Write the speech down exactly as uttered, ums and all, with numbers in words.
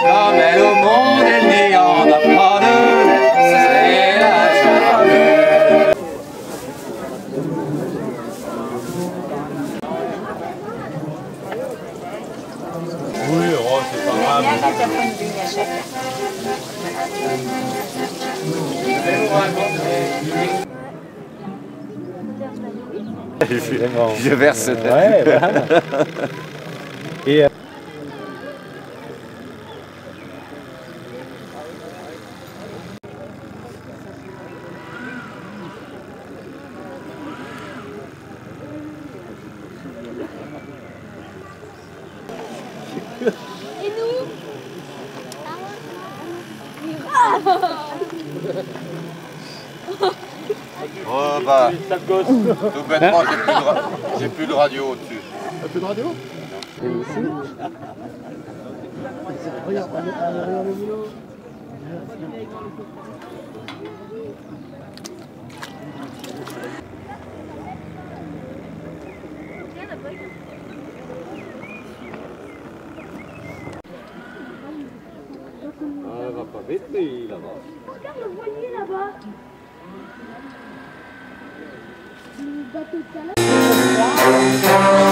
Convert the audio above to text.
Comme elle au monde, elle n'y en a pas deux. C'est la charrue. Oui, oh, c'est pas grave. Bien quand t'as pas une ligne à chacun. Je, je verse. Ouais, voilà. Et euh... Et nous? Oh bah, tout bêtement, j'ai plus, de ra- j'ai plus de radio au-dessus. Un peu de radio. Et ici. Regarde, regarde le boulot. Ah, elle va pas vite, mais là-bas. Regarde le voilier là-bas. Le bateau de salade.